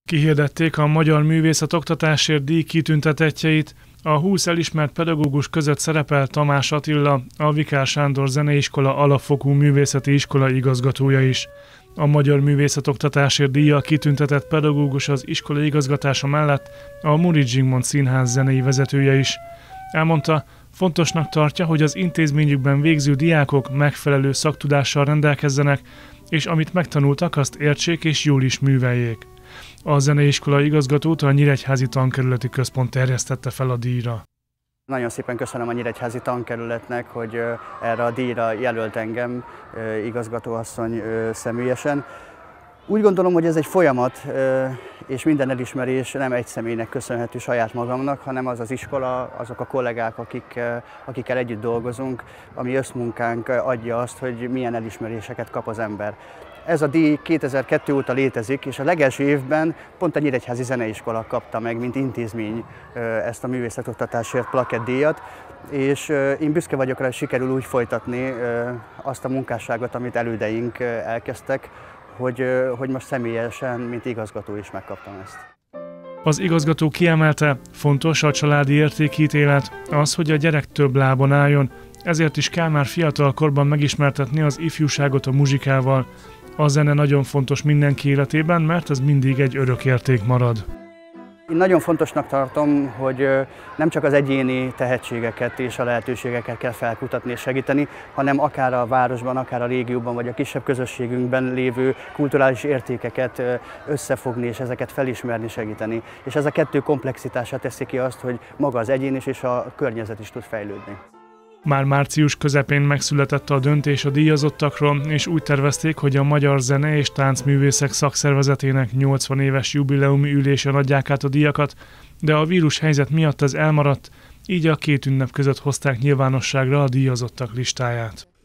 Kihirdették a Magyar Művészet Oktatásért díj kitüntetettjeit. A 20 elismert pedagógus között szerepel Tamás Attila, a Vikár Sándor Zeneiskola alapfokú művészeti iskola igazgatója is. A Magyar Művészet Oktatásért díjjal kitüntetett pedagógus az iskola igazgatása mellett a Móricz Zsigmond Színház zenei vezetője is. Elmondta, fontosnak tartja, hogy az intézményükben végző diákok megfelelő szaktudással rendelkezzenek, és amit megtanultak, azt értsék és jól is műveljék. A zeneiskola igazgatót a Nyíregyházi Tankerületi Központ terjesztette fel a díjra. Nagyon szépen köszönöm a Nyíregyházi Tankerületnek, hogy erre a díjra jelölt engem igazgatóasszony személyesen. Úgy gondolom, hogy ez egy folyamat, és minden elismerés nem egy személynek köszönhető saját magamnak, hanem az az iskola, azok a kollégák, akikkel együtt dolgozunk, ami összmunkánk adja azt, hogy milyen elismeréseket kap az ember. Ez a díj 2002 óta létezik, és a legelső évben pont a Nyíregyházi Zeneiskola kapta meg, mint intézmény ezt a művészetoktatásért plakettdíjat, és én büszke vagyok rá, hogy sikerül úgy folytatni azt a munkásságot, amit elődeink elkezdtek, hogy most személyesen, mint igazgató is megkaptam ezt. Az igazgató kiemelte, fontos a családi értékítélet, az, hogy a gyerek több lábon álljon, ezért is kell már fiatal korban megismertetni az ifjúságot a muzsikával. A zene nagyon fontos mindenki életében, mert ez mindig egy örök érték marad. Én nagyon fontosnak tartom, hogy nem csak az egyéni tehetségeket és a lehetőségeket kell felkutatni és segíteni, hanem akár a városban, akár a régióban vagy a kisebb közösségünkben lévő kulturális értékeket összefogni és ezeket felismerni, segíteni. És ez a kettő komplexitása teszi ki azt, hogy maga az egyén is és a környezet is tud fejlődni. Már március közepén megszületett a döntés a díjazottakról, és úgy tervezték, hogy a Magyar Zene- és Táncművészek Szakszervezetének 80 éves jubileumi ülésen adják át a díjakat, de a vírushelyzet miatt ez elmaradt, így a két ünnep között hozták nyilvánosságra a díjazottak listáját.